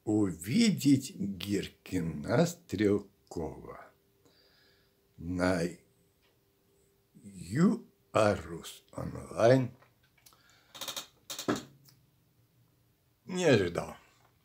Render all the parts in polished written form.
увидеть Гиркина Стрелкова на ЮАРУС онлайн не ожидал.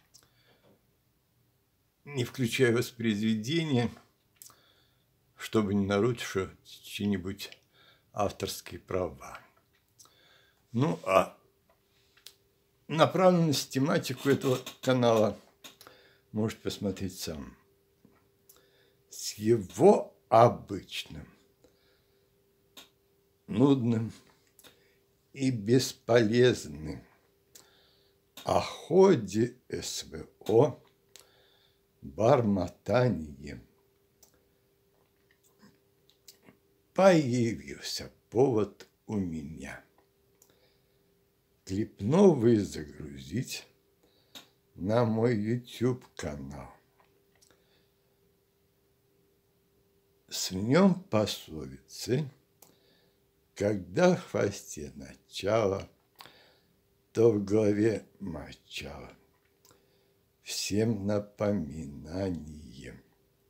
Не включая воспроизведение, чтобы не нарушить чьи-нибудь авторские права. Ну, а направленность, тематику этого канала может посмотреть сам. С его обычным, нудным и бесполезным о ходе СВО бормотанием появился повод у меня клип новый загрузить на мой YouTube-канал. С нем пословицы: когда в хвосте начало, то в голове мочало, всем напоминанием,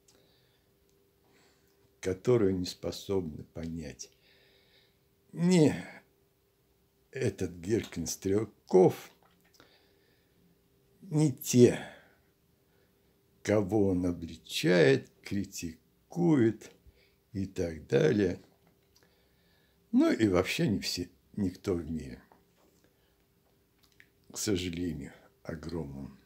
которую не способны понять ни этот Гиркин Стрелков, ни те, кого он обличает, критикует и так далее. Ну и вообще не все, никто в мире, к сожалению, огромному.